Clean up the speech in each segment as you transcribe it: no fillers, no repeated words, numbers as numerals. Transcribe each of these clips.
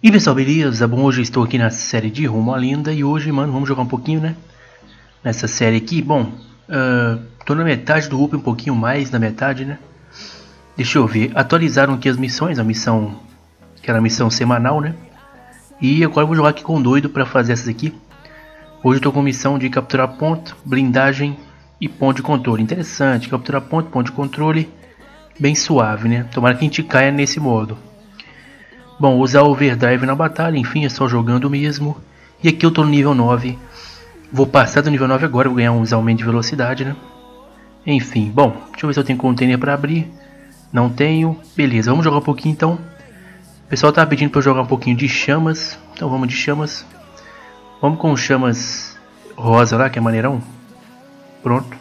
E pessoal, beleza? Bom, hoje eu estou aqui na série de Rumo à Lenda e hoje, mano, vamos jogar um pouquinho, né? Nessa série aqui, bom, tô na metade do UP, um pouquinho mais na metade, né? Deixa eu ver, atualizaram aqui as missões, a missão, que era a missão semanal, né? E agora eu vou jogar aqui com o doido pra fazer essas aqui. Hoje eu tô com missão de capturar ponto, blindagem e ponto de controle. Interessante, capturar ponto de controle, bem suave, né? Tomara que a gente caia nesse modo. Bom, usar o overdrive na batalha, enfim, é só jogando mesmo. E aqui eu tô no nível 9. Vou passar do nível 9 agora, vou ganhar uns aumentos de velocidade, né? Enfim, bom, deixa eu ver se eu tenho container pra abrir. Não tenho, beleza, vamos jogar um pouquinho então. O pessoal tá pedindo pra eu jogar um pouquinho de chamas, então vamos de chamas. Vamos com chamas rosa lá, que é maneirão. Pronto.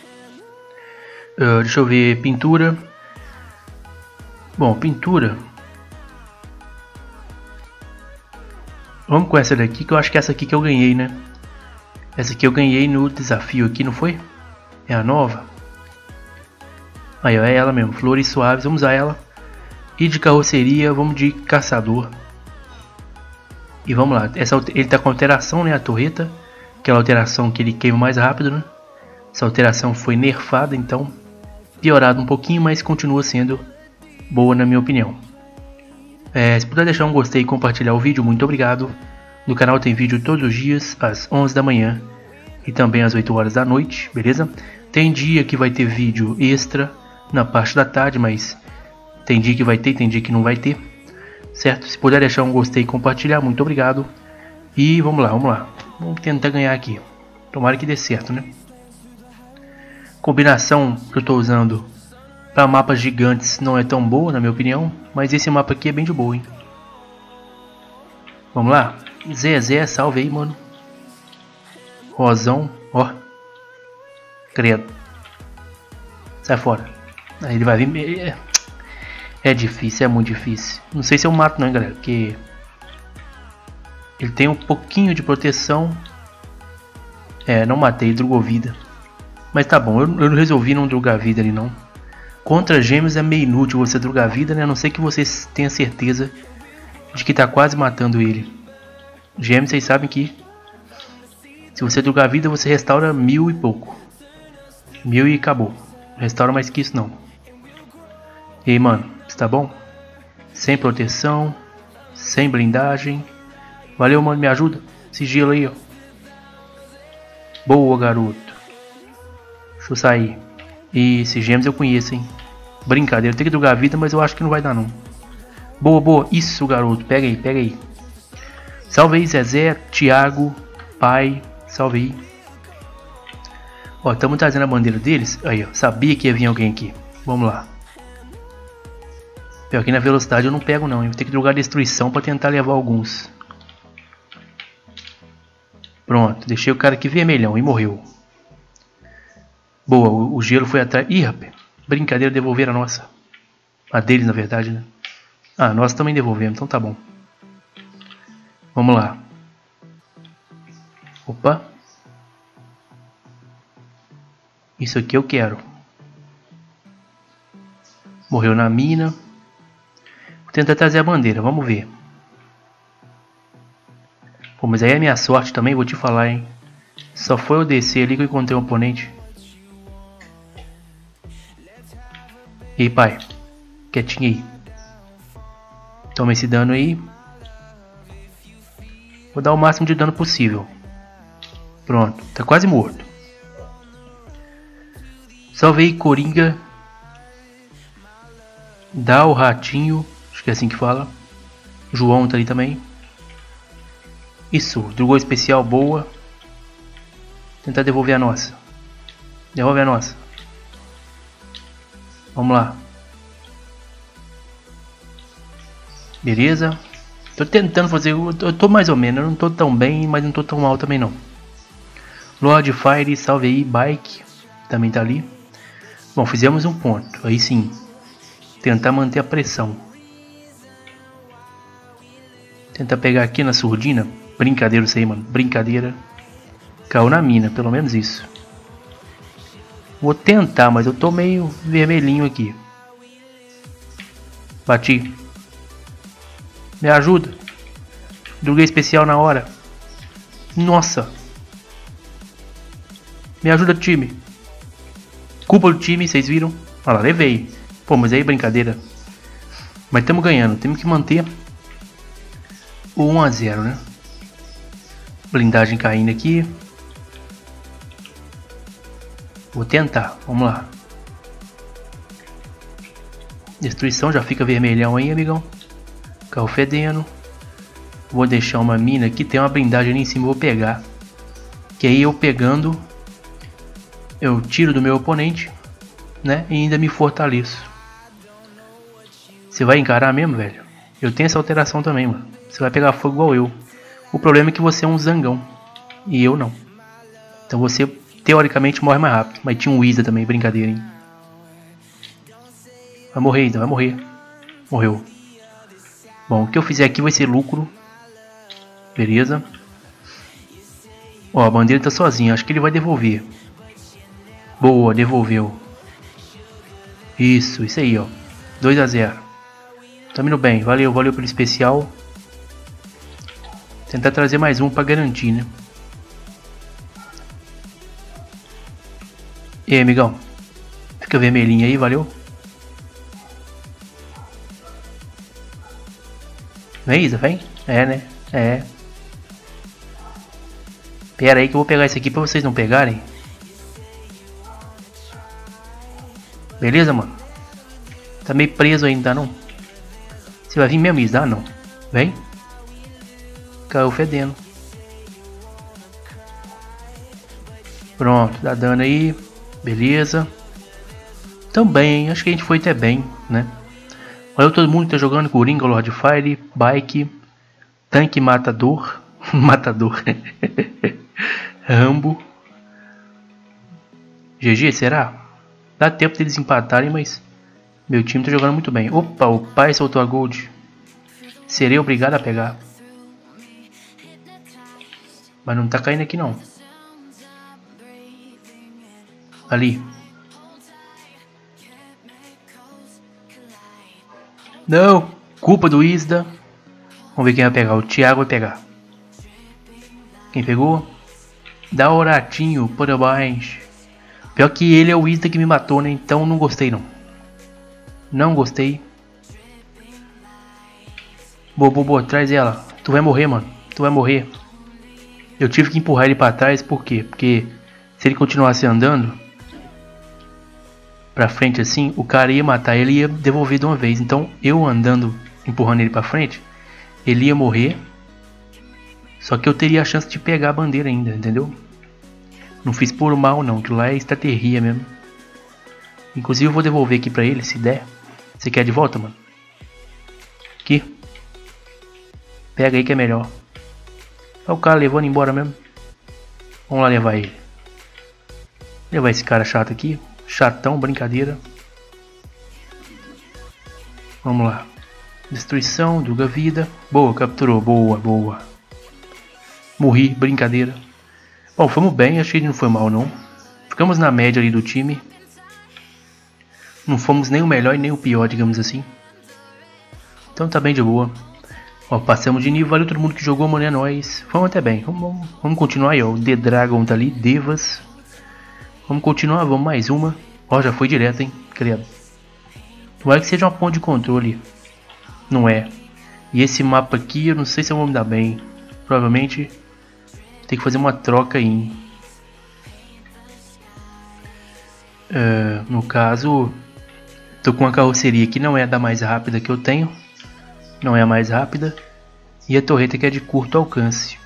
Deixa eu ver, pintura. Bom, pintura. Vamos com essa daqui, que eu acho que é essa aqui que eu ganhei, né? Essa aqui eu ganhei no desafio aqui, não foi? É a nova. Aí, ó, é ela mesmo, flores suaves, vamos usar ela. E de carroceria, vamos de caçador. E vamos lá, ele tá com alteração, né, a torreta. Aquela alteração que ele queima mais rápido, né? Essa alteração foi nerfada, então piorado um pouquinho, mas continua sendo boa na minha opinião. Se puder deixar um gostei e compartilhar o vídeo, muito obrigado. No canal tem vídeo todos os dias, às 11 da manhã e também às 8 horas da noite, beleza? Tem dia que vai ter vídeo extra na parte da tarde, mas tem dia que vai ter, tem dia que não vai ter, certo? Se puder deixar um gostei e compartilhar, muito obrigado. E vamos lá, vamos lá. Vamos tentar ganhar aqui. Tomara que dê certo, né? Combinação que eu estou usando para mapas gigantes não é tão boa, na minha opinião, mas esse mapa aqui é bem de boa, hein? Vamos lá. Zezé, salve aí, mano. Rosão, ó. Credo. Sai fora. Aí ele vai vir. É difícil, é muito difícil. Não sei se eu mato não, hein, galera, porque ele tem um pouquinho de proteção. Não matei, ele drugou vida. Mas tá bom, eu não resolvi não drugar vida ali não. Contra gêmeos é meio inútil você drugar vida, né? A não ser que você tenha certeza de que tá quase matando ele. Gêmeos, vocês sabem que se você drugar vida, você restaura 1000 e pouco. 1000 e acabou. Não restaura mais que isso não. E aí, mano, está bom? Sem proteção, sem blindagem. Valeu, mano, me ajuda. Sigilo aí, ó. Boa, garoto. Deixa eu sair. E esses gêmeos eu conheço, hein? Brincadeira, eu tenho que drugar a vida, mas eu acho que não vai dar não. Boa, boa. Isso, garoto. Pega aí, pega aí. Salve aí, Zezé, Thiago, pai. Salve aí. Ó, estamos trazendo a bandeira deles. Aí, ó. Sabia que ia vir alguém aqui. Vamos lá. Pior que na velocidade eu não pego não. Eu vou ter que drugar a destruição para tentar levar alguns. Pronto. Deixei o cara aqui vermelhão e morreu. Boa, o gelo foi atrás. Ih, rapaz. Brincadeira, devolver a nossa. A deles, na verdade, né? Ah, nós também devolvemos, então tá bom. Vamos lá. Opa. Isso aqui eu quero. Morreu na mina. Vou tentar trazer a bandeira, vamos ver. Pô, mas aí é minha sorte também, vou te falar, hein. Só foi eu descer ali que eu encontrei um oponente. E aí, pai, quietinho aí. Toma esse dano aí. Vou dar o máximo de dano possível. Pronto, tá quase morto. Salve aí, Coringa. Dá o ratinho. Acho que é assim que fala. João tá ali também. Isso, drugou especial, boa. Tentar devolver a nossa. Devolve a nossa. Vamos lá. Beleza. Tô tentando fazer. Eu tô mais ou menos. Eu não tô tão bem, mas não tô tão mal também não. Lord Fire, salve aí. Bike. Também tá ali. Bom, fizemos um ponto. Aí sim. Tentar manter a pressão. Tentar pegar aqui na surdina. Brincadeira isso aí, mano. Brincadeira. Caiu na mina, pelo menos isso. Vou tentar, mas eu tô meio vermelhinho aqui. Bati. Me ajuda. Droguei especial na hora. Nossa. Me ajuda, time. Culpa do time, vocês viram? Olha lá, levei. Pô, mas aí brincadeira. Mas estamos ganhando. Temos que manter o 1 a 0, né? Blindagem caindo aqui. Vou tentar. Vamos lá. Destruição já fica vermelhão aí, amigão. Carro fedendo. Vou deixar uma mina aqui. Tem uma blindagem ali em cima. Vou pegar. Que aí eu pegando, eu tiro do meu oponente, né? E ainda me fortaleço. Você vai encarar mesmo, velho? Eu tenho essa alteração também, mano. Você vai pegar fogo igual eu. O problema é que você é um zangão. E eu não. Então você, teoricamente, morre mais rápido. Mas tinha um Isa também, brincadeira, hein? Vai morrer, Isa, vai morrer. Morreu. Bom, o que eu fizer aqui vai ser lucro. Beleza. Ó, a bandeira tá sozinha. Acho que ele vai devolver. Boa, devolveu. Isso aí, ó. 2 a 0. Tamo indo bem. Valeu pelo especial. Tentar trazer mais um pra garantir, né? E aí, amigão? Fica vermelhinho aí, valeu? Vem, Isa, vem? É, né? É. Pera aí que eu vou pegar esse aqui pra vocês não pegarem. Beleza, mano? Tá meio preso ainda, não? Você vai vir mesmo, Isa? Ah, não. Vem. Caiu fedendo. Pronto, dá dano aí. Beleza. Também, acho que a gente foi até bem, né? Olha todo mundo que tá jogando. Coringa, Lord Fire, Bike, Tanque Matador. Matador. Rambo. GG, será? Dá tempo deles empatarem, mas meu time tá jogando muito bem. Opa, o pai soltou a gold. Serei obrigado a pegar. Mas não tá caindo aqui não. Ali. Não, culpa do Isda. Vamos ver quem vai pegar. O Thiago vai pegar. Quem pegou? Da Oratinho, parabéns. Pior que ele é o Isda que me matou, né? Então não gostei não. Não gostei. Boa, traz ela. Tu vai morrer, mano. Tu vai morrer. Eu tive que empurrar ele pra trás, por quê? Porque se ele continuasse andando pra frente assim, o cara ia matar ele e ia devolver de uma vez. Então eu andando, empurrando ele pra frente, ele ia morrer. Só que eu teria a chance de pegar a bandeira ainda, entendeu? Não fiz por mal não, aquilo lá é estratégia mesmo. Inclusive eu vou devolver aqui pra ele, se der. Você quer de volta, mano? Aqui. Pega aí que é melhor. Olha o cara levando embora mesmo. Vamos lá levar ele. Levar esse cara chato aqui. Chatão, brincadeira. Vamos lá. Destruição, Duga vida. Boa, capturou. Boa. Morri, brincadeira. Bom, fomos bem, acho que não foi mal não. Ficamos na média ali do time. Não fomos nem o melhor e nem o pior, digamos assim. Então tá bem de boa. Ó, passamos de nível, valeu todo mundo que jogou, mano, é nóis. Vamos até bem, vamos continuar aí, ó. O The Dragon tá ali, Devas. Vamos continuar, vamos mais uma. Ó, já foi direto, hein, criado. Tomara que seja uma ponte de controle. Não é. E esse mapa aqui, eu não sei se eu vou me dar bem. Provavelmente tem que fazer uma troca aí. No caso, tô com uma carroceria que não é a da mais rápida que eu tenho. Não é a mais rápida. E a torreta que é de curto alcance.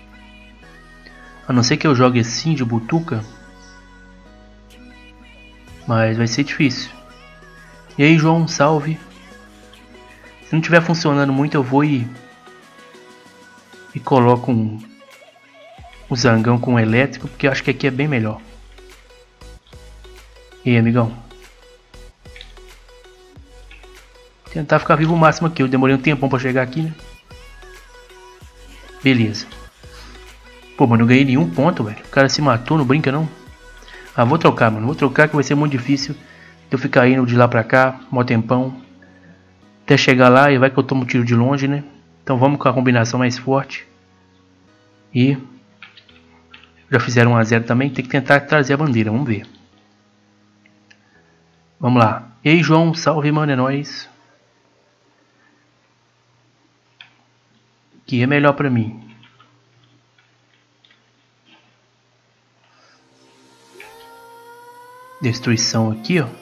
A não ser que eu jogue assim de butuca. Mas vai ser difícil. E aí, João, salve. Se não estiver funcionando muito, eu vou e coloco um zangão com elétrico. Porque eu acho que aqui é bem melhor. E aí, amigão? Tentar ficar vivo o máximo aqui. Eu demorei um tempão pra chegar aqui, né? Beleza. Pô, mano, não ganhei nenhum ponto, velho. O cara se matou, não brinca não. Ah, vou trocar, mano. Vou trocar que vai ser muito difícil eu ficar indo de lá pra cá, mó tempão. Até chegar lá e vai que eu tomo tiro de longe, né? Então vamos com a combinação mais forte. E já fizeram 1 a 0 também. Tem que tentar trazer a bandeira. Vamos ver. Vamos lá. E aí, João. Salve, mano. É nóis. Que é melhor pra mim. Destruição aqui, ó.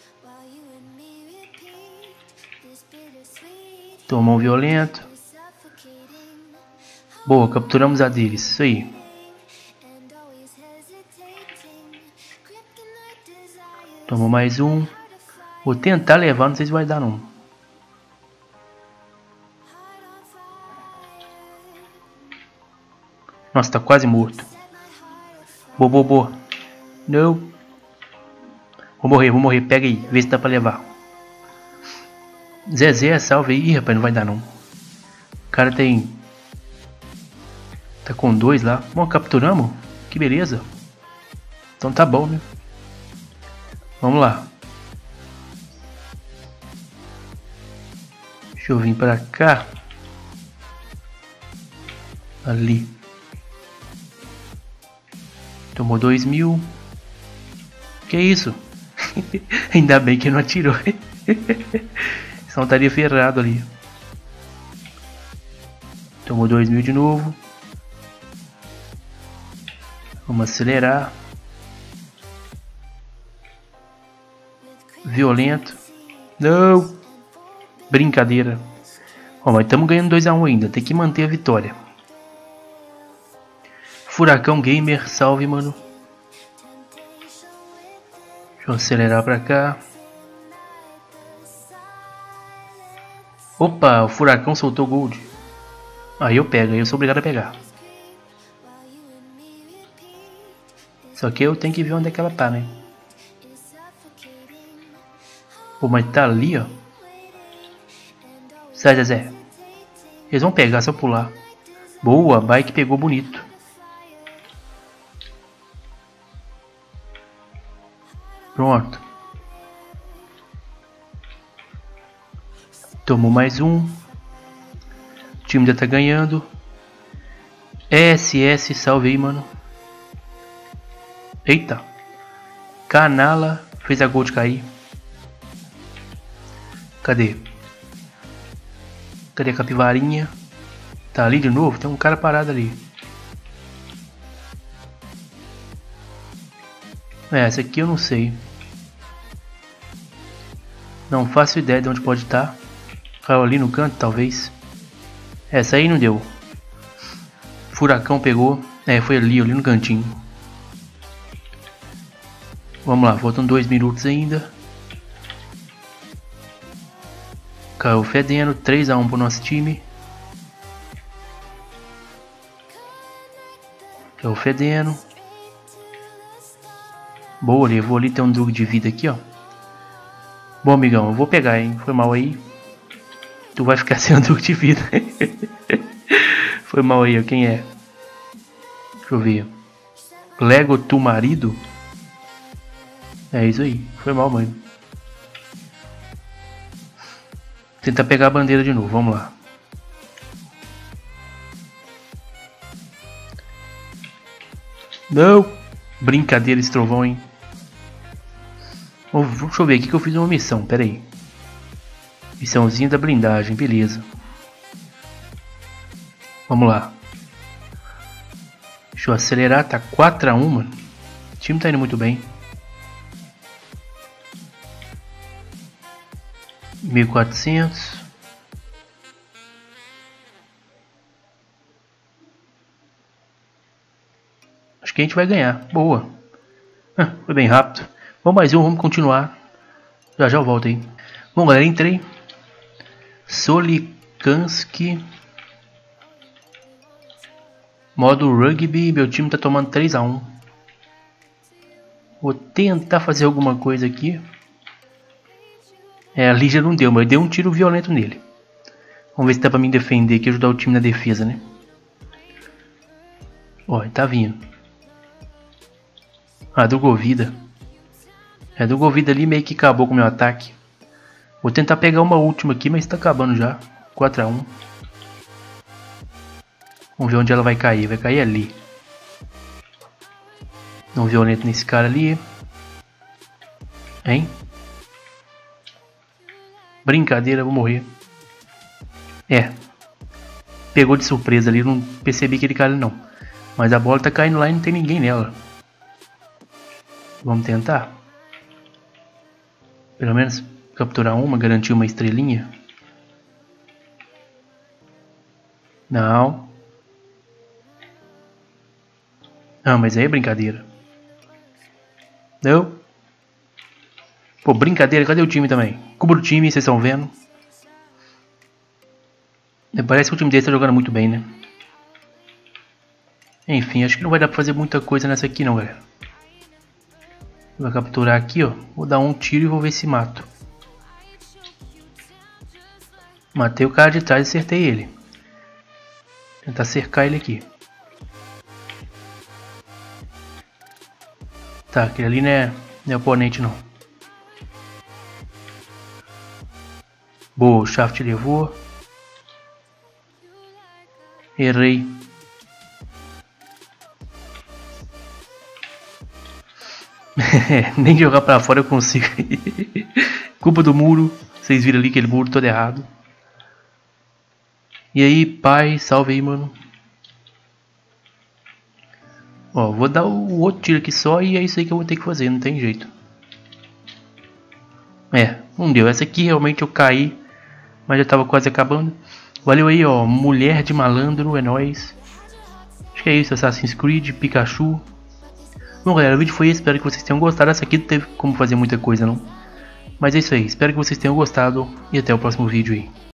Tomou um violento. Boa, capturamos a deles. Isso aí. Tomou mais um. Vou tentar levar, não sei se vai dar não. Nossa, tá quase morto. Boa. Não. Vou morrer. Pega aí, vê se dá pra levar. Zezé, salve aí. Ih, rapaz, não vai dar não. O cara tem... Tá com 2 lá. Bom, capturamos. Que beleza. Então tá bom, né? Vamos lá. Deixa eu vir pra cá. Ali. Tomou 2.000. Que isso? Ainda bem que não atirou. Senão estaria ferrado ali. Tomou 2.000 de novo. Vamos acelerar. Violento. Não. Brincadeira. Ó, mas estamos ganhando 2 a 1 ainda. Tem que manter a vitória. Furacão Gamer. Salve, mano. Deixa eu acelerar pra cá. Opa, o furacão soltou gold. Aí eu pego, aí eu sou obrigado a pegar. Só que eu tenho que ver onde é que ela tá, né? Pô, mas tá ali, ó. Sai, Zezé. Eles vão pegar se eu pular. Boa, bike pegou bonito. Pronto. Tomou mais um. O time já tá ganhando. SS, salve aí, mano. Eita. Canala fez a gold cair. Cadê? Cadê a capivarinha? Tá ali de novo? Tem um cara parado ali. Essa aqui eu não sei. Não faço ideia de onde pode estar. Caiu ali no canto, talvez. Essa aí não deu. Furacão pegou. Foi ali no cantinho. Vamos lá, faltam 2 minutos ainda. Caiu fedendo. 3 a 1 pro nosso time. Caiu fedendo. Boa, levou ali. Tem um drug de vida aqui, ó. Bom, amigão, eu vou pegar, hein. Foi mal aí. Tu vai ficar sem um drug de vida. Foi mal aí, ó. Quem é? Deixa eu ver. Lego tu marido? É isso aí. Foi mal, mãe. Tentar pegar a bandeira de novo. Vamos lá. Não. Brincadeira esse trovão, hein. Deixa eu ver aqui que eu fiz uma missão. Pera aí. Missãozinha da blindagem. Beleza. Vamos lá. Deixa eu acelerar. Tá 4 a 1, mano. O time tá indo muito bem. 1400. Acho que a gente vai ganhar. Boa. Foi bem rápido. Vamos mais um, vamos continuar. Já eu volto aí. Bom, galera, entrei. Solikanski. Modo rugby. Meu time tá tomando 3 a 1. Vou tentar fazer alguma coisa aqui. A Lígia não deu, mas eu dei um tiro violento nele. Vamos ver se dá pra mim defender aqui e ajudar o time na defesa, né? Ó, ele tá vindo. Ah, Drogovida. A Drogovida ali meio que acabou com o meu ataque. Vou tentar pegar uma última aqui, mas tá acabando já. 4 a 1. Vamos ver onde ela vai cair. Vai cair ali. Não violento nesse cara ali. Hein? Brincadeira, vou morrer. É. Pegou de surpresa ali, não percebi que ele caiu não. Mas a bola tá caindo lá e não tem ninguém nela. Vamos tentar. Pelo menos capturar uma, garantir uma estrelinha. Não. Ah, mas aí é brincadeira. Não. Pô, brincadeira, cadê o time também? Cubra o time, vocês estão vendo. Parece que o time dele está jogando muito bem, né? Enfim, acho que não vai dar pra fazer muita coisa nessa aqui não, galera. Vou capturar aqui, ó. Vou dar um tiro e vou ver se mato. Matei o cara de trás e acertei ele. Tentar cercar ele aqui. Tá, aquele ali não é oponente não. Boa, o shaft levou. Errei. Nem jogar pra fora eu consigo. Culpa do muro. Vocês viram ali aquele muro todo errado. E aí, pai, salve aí, mano. Ó, vou dar o outro tiro aqui só e é isso aí que eu vou ter que fazer, não tem jeito. É, não deu. Essa aqui realmente eu caí, mas já tava quase acabando. Valeu aí, ó. Mulher de malandro, é nóis. Acho que é isso, Assassin's Creed, Pikachu. Bom, galera, o vídeo foi esse. Espero que vocês tenham gostado. Essa aqui não teve como fazer muita coisa, não. Mas é isso aí. Espero que vocês tenham gostado. E até o próximo vídeo aí.